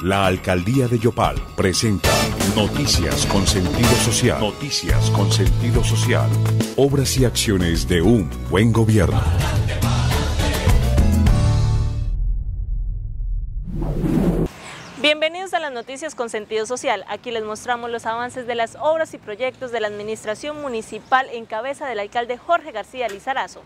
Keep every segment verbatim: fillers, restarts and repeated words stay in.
La Alcaldía de Yopal presenta Noticias con sentido social. Noticias con sentido social. Obras y acciones de un buen gobierno. Bienvenidos a las noticias con sentido social. Aquí les mostramos los avances de las obras y proyectos de la administración municipal en cabeza del alcalde Jorge García Lizarazo.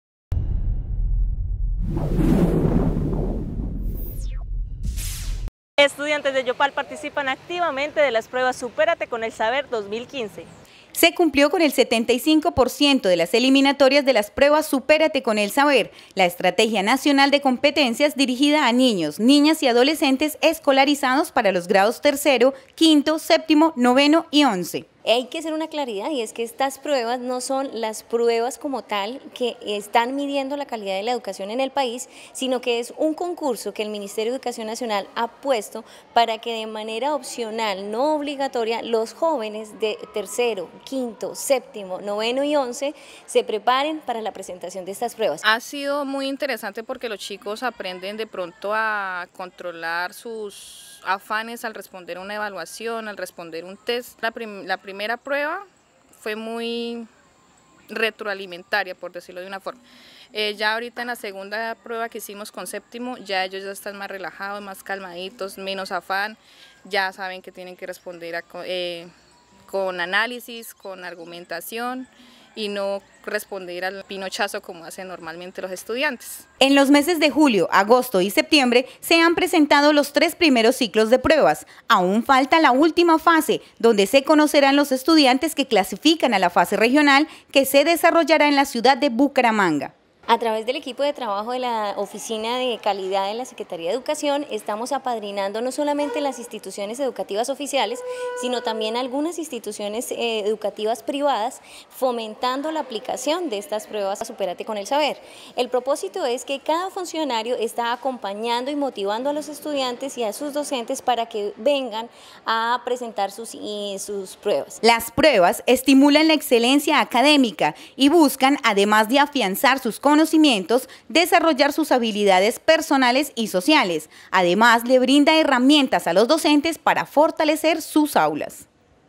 Estudiantes de Yopal participan activamente de las pruebas Supérate con el Saber dos mil quince. Se cumplió con el setenta y cinco por ciento de las eliminatorias de las pruebas Supérate con el Saber, la estrategia nacional de competencias dirigida a niños, niñas y adolescentes escolarizados para los grados tercero, quinto, séptimo, noveno y once. Hay que hacer una claridad y es que estas pruebas no son las pruebas como tal que están midiendo la calidad de la educación en el país, sino que es un concurso que el Ministerio de Educación Nacional ha puesto para que de manera opcional, no obligatoria, los jóvenes de tercero, quinto, séptimo, noveno y once se preparen para la presentación de estas pruebas. Ha sido muy interesante porque los chicos aprenden de pronto a controlar sus afanes al responder una evaluación, al responder un test. La, prim la primera prueba fue muy retroalimentaria, por decirlo de una forma. Eh, ya ahorita en la segunda prueba que hicimos con séptimo, ya ellos ya están más relajados, más calmaditos, menos afán, ya saben que tienen que responder a, eh, con análisis, con argumentación, y no responder al pinochazo como hacen normalmente los estudiantes. En los meses de julio, agosto y septiembre se han presentado los tres primeros ciclos de pruebas. Aún falta la última fase, donde se conocerán los estudiantes que clasifican a la fase regional que se desarrollará en la ciudad de Bucaramanga. A través del equipo de trabajo de la Oficina de Calidad de la Secretaría de Educación estamos apadrinando no solamente las instituciones educativas oficiales, sino también algunas instituciones eh, educativas privadas, fomentando la aplicación de estas pruebas Supérate con el Saber. El propósito es que cada funcionario está acompañando y motivando a los estudiantes y a sus docentes para que vengan a presentar sus, y sus pruebas. Las pruebas estimulan la excelencia académica y buscan, además de afianzar sus conocimientos, conocimientos, desarrollar sus habilidades personales y sociales. Además, le brinda herramientas a los docentes para fortalecer sus aulas.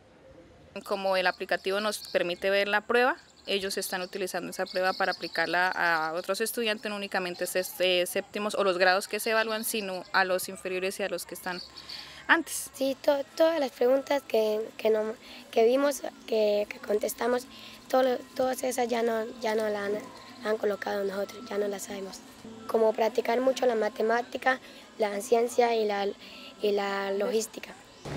Como el aplicativo nos permite ver la prueba, ellos están utilizando esa prueba para aplicarla a otros estudiantes, no únicamente este, séptimos o los grados que se evalúan, sino a los inferiores y a los que están antes. Sí, to, todas las preguntas que, que, no, que vimos, que, que contestamos, todo, todas esas ya no, ya no la han... han colocado nosotros, ya no la sabemos. Como practicar mucho la matemática, la ciencia y la, y la logística.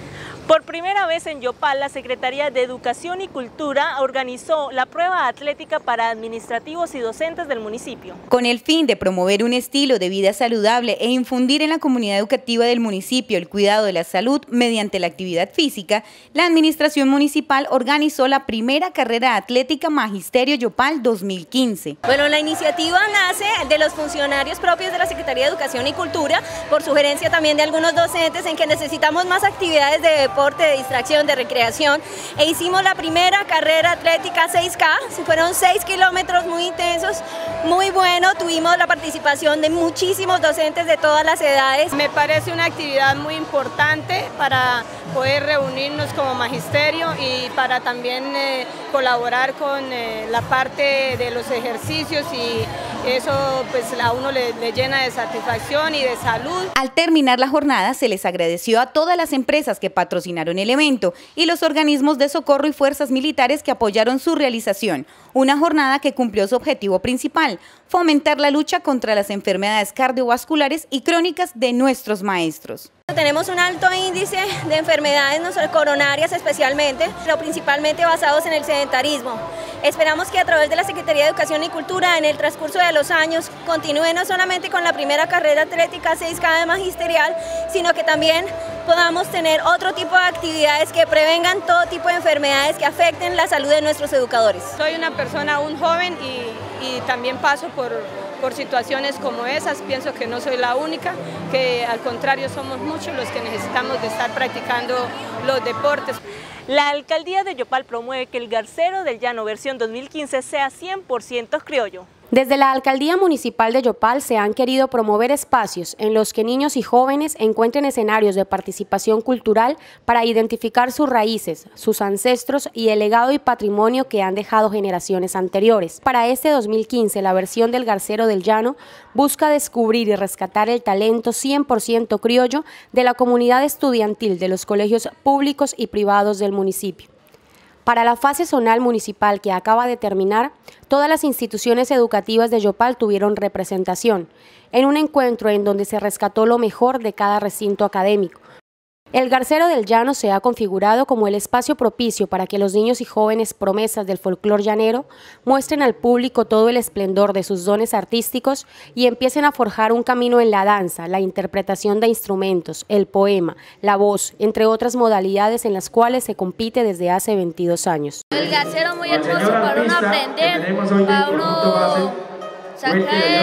Por primera vez en Yopal, la Secretaría de Educación y Cultura organizó la prueba atlética para administrativos y docentes del municipio. Con el fin de promover un estilo de vida saludable e infundir en la comunidad educativa del municipio el cuidado de la salud mediante la actividad física, la Administración Municipal organizó la primera carrera atlética Magisterio Yopal dos mil quince. Bueno, la iniciativa nace de los funcionarios propios de la Secretaría de Educación y Cultura, por sugerencia también de algunos docentes en que necesitamos más actividades de deporte, de distracción, de recreación, e hicimos la primera carrera atlética seis K, fueron seis kilómetros muy intensos, muy bueno, tuvimos la participación de muchísimos docentes de todas las edades. Me parece una actividad muy importante para poder reunirnos como magisterio y para también eh, colaborar con eh, la parte de los ejercicios, y eso pues a uno le, le llena de satisfacción y de salud. Al terminar la jornada se les agradeció a todas las empresas que patrocinaron el evento y los organismos de socorro y fuerzas militares que apoyaron su realización. Una jornada que cumplió su objetivo principal, fomentar la lucha contra las enfermedades cardiovasculares y crónicas de nuestros maestros. Tenemos un alto índice de enfermedades coronarias especialmente, pero principalmente basados en el sedentarismo. Esperamos que a través de la Secretaría de Educación y Cultura en el transcurso de los años continúe no solamente con la primera carrera atlética seis K de magisterial, sino que también podamos tener otro tipo de actividades que prevengan todo tipo de enfermedades que afecten la salud de nuestros educadores. Soy una persona aún joven y, y también paso por, por situaciones como esas. Pienso que no soy la única, que al contrario somos muchos los que necesitamos de estar practicando los deportes. La Alcaldía de Yopal promueve que el Garcero del Llano versión dos mil quince sea cien por ciento criollo. Desde la Alcaldía Municipal de Yopal se han querido promover espacios en los que niños y jóvenes encuentren escenarios de participación cultural para identificar sus raíces, sus ancestros y el legado y patrimonio que han dejado generaciones anteriores. Para este dos mil quince, la versión del Garcero del Llano busca descubrir y rescatar el talento cien por ciento criollo de la comunidad estudiantil de los colegios públicos y privados del municipio. Para la fase zonal municipal que acaba de terminar, todas las instituciones educativas de Yopal tuvieron representación, en un encuentro en donde se rescató lo mejor de cada recinto académico. El Garcero del Llano se ha configurado como el espacio propicio para que los niños y jóvenes promesas del folclor llanero muestren al público todo el esplendor de sus dones artísticos y empiecen a forjar un camino en la danza, la interpretación de instrumentos, el poema, la voz, entre otras modalidades en las cuales se compite desde hace veintidós años. El Garcero muy hermoso para uno aprender, para uno sacar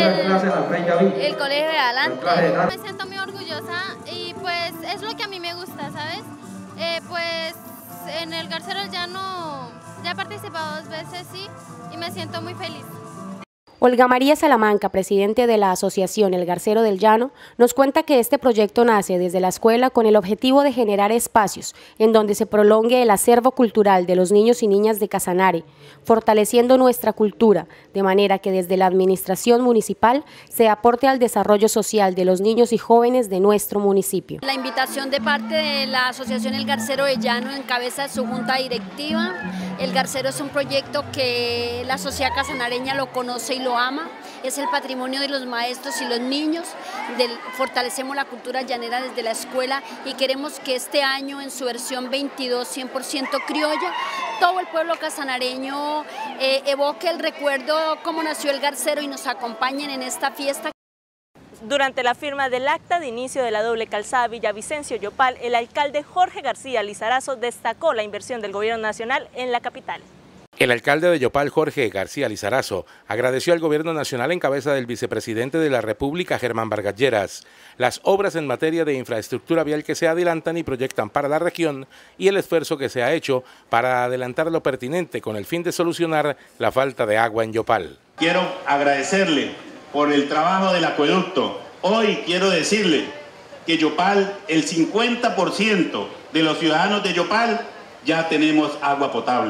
el, el colegio de adelante. Me siento muy orgullosa y pues es lo que a mí me gusta, ¿sabes? Eh, pues en el Garcero del Llano ya he participado dos veces, sí, y me siento muy feliz. Olga María Salamanca, presidente de la asociación El Garcero del Llano, nos cuenta que este proyecto nace desde la escuela con el objetivo de generar espacios en donde se prolongue el acervo cultural de los niños y niñas de Casanare, fortaleciendo nuestra cultura, de manera que desde la administración municipal se aporte al desarrollo social de los niños y jóvenes de nuestro municipio. La invitación de parte de la asociación El Garcero del Llano en cabeza de su junta directiva. El Garcero es un proyecto que la sociedad casanareña lo conoce y lo ama, es el patrimonio de los maestros y los niños, del, fortalecemos la cultura llanera desde la escuela y queremos que este año en su versión veintidós, cien por ciento criolla, todo el pueblo casanareño eh, evoque el recuerdo cómo nació el Garcero y nos acompañen en esta fiesta. Durante la firma del acta de inicio de la doble calzada Villavicencio-Yopal, el alcalde Jorge García Lizarazo destacó la inversión del gobierno nacional en la capital. El alcalde de Yopal, Jorge García Lizarazo, agradeció al gobierno nacional en cabeza del vicepresidente de la República, Germán Vargas Lleras, las obras en materia de infraestructura vial que se adelantan y proyectan para la región y el esfuerzo que se ha hecho para adelantar lo pertinente con el fin de solucionar la falta de agua en Yopal. Quiero agradecerle por el trabajo del acueducto. Hoy quiero decirle que Yopal, el cincuenta por ciento de los ciudadanos de Yopal ya tenemos agua potable.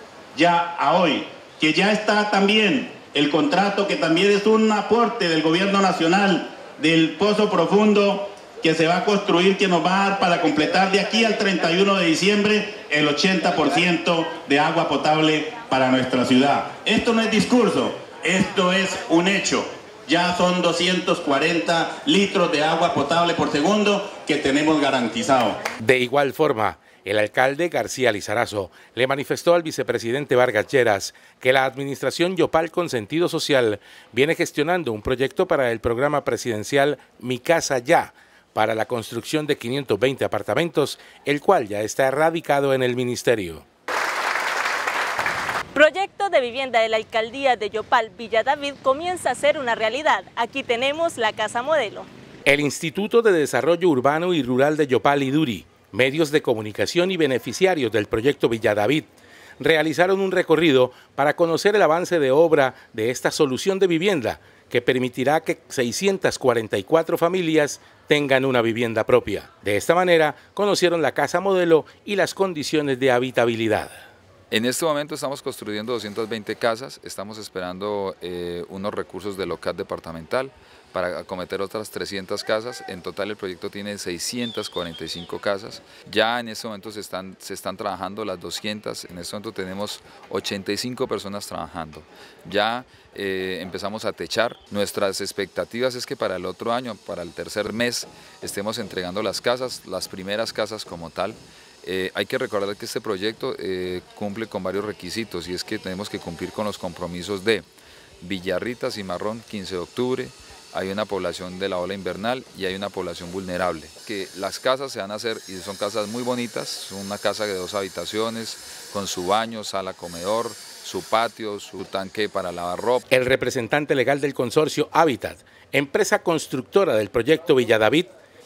Ya a hoy, que ya está también el contrato, que también es un aporte del gobierno nacional, del pozo profundo que se va a construir, que nos va a dar para completar de aquí al treinta y uno de diciembre el ochenta por ciento de agua potable para nuestra ciudad. Esto no es discurso, esto es un hecho. Ya son doscientos cuarenta litros de agua potable por segundo que tenemos garantizado. De igual forma, el alcalde García Lizarazo le manifestó al vicepresidente Vargas Lleras que la administración Yopal con sentido social viene gestionando un proyecto para el programa presidencial Mi Casa Ya, para la construcción de quinientos veinte apartamentos, el cual ya está radicado en el ministerio. Proyecto de vivienda de la alcaldía de Yopal, Villa David, comienza a ser una realidad. Aquí tenemos la casa modelo. El Instituto de Desarrollo Urbano y Rural de Yopal, IDURI, medios de comunicación y beneficiarios del proyecto Villa David realizaron un recorrido para conocer el avance de obra de esta solución de vivienda que permitirá que seiscientas cuarenta y cuatro familias tengan una vivienda propia. De esta manera conocieron la casa modelo y las condiciones de habitabilidad. En este momento estamos construyendo doscientas veinte casas, estamos esperando eh, unos recursos del O C A D departamental para acometer otras trescientas casas. En total el proyecto tiene seiscientas cuarenta y cinco casas. Ya en este momento se están, se están trabajando las doscientas, en este momento tenemos ochenta y cinco personas trabajando. Ya eh, empezamos a techar. Nuestras expectativas es que para el otro año, para el tercer mes, estemos entregando las casas, las primeras casas como tal. Eh, hay que recordar que este proyecto eh, cumple con varios requisitos y es que tenemos que cumplir con los compromisos de Villarrita, Cimarrón, quince de octubre, hay una población de la ola invernal y hay una población vulnerable. Que las casas se van a hacer y son casas muy bonitas, una casa de dos habitaciones con su baño, sala, comedor, su patio, su tanque para lavar ropa. El representante legal del consorcio Hábitat, empresa constructora del proyecto Villa David,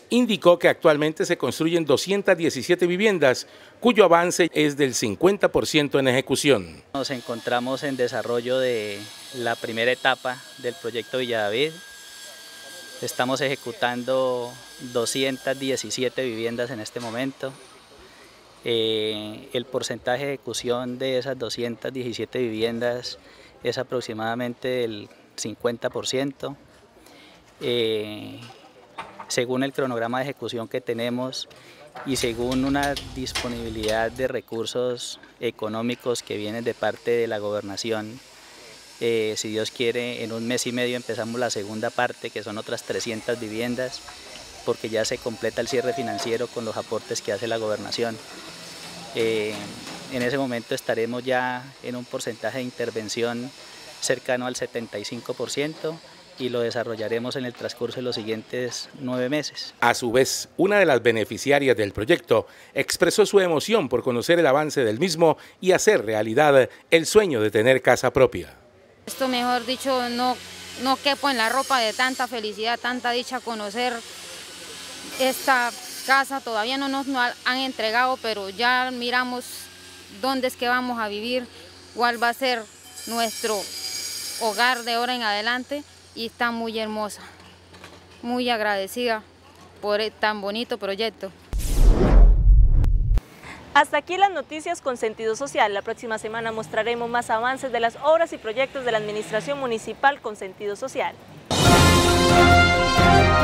indicó que actualmente se construyen doscientas diecisiete viviendas, cuyo avance es del cincuenta por ciento en ejecución. Nos encontramos en desarrollo de la primera etapa del proyecto Villadavid. Estamos ejecutando doscientas diecisiete viviendas en este momento. Eh, el porcentaje de ejecución de esas doscientas diecisiete viviendas es aproximadamente el cincuenta por ciento. Eh, según el cronograma de ejecución que tenemos y según una disponibilidad de recursos económicos que vienen de parte de la gobernación, eh, si Dios quiere, en un mes y medio empezamos la segunda parte, que son otras trescientas viviendas, porque ya se completa el cierre financiero con los aportes que hace la gobernación. Eh, en ese momento estaremos ya en un porcentaje de intervención cercano al setenta y cinco por ciento y lo desarrollaremos en el transcurso de los siguientes nueve meses. A su vez, una de las beneficiarias del proyecto expresó su emoción por conocer el avance del mismo y hacer realidad el sueño de tener casa propia. Esto, mejor dicho, no, no quepo en la ropa de tanta felicidad, tanta dicha conocer esta casa. Todavía no nos han entregado, pero ya miramos dónde es que vamos a vivir, cuál va a ser nuestro hogar de ahora en adelante, y está muy hermosa, muy agradecida por tan bonito proyecto. Hasta aquí las noticias con sentido social. La próxima semana mostraremos más avances de las obras y proyectos de la Administración Municipal con sentido social.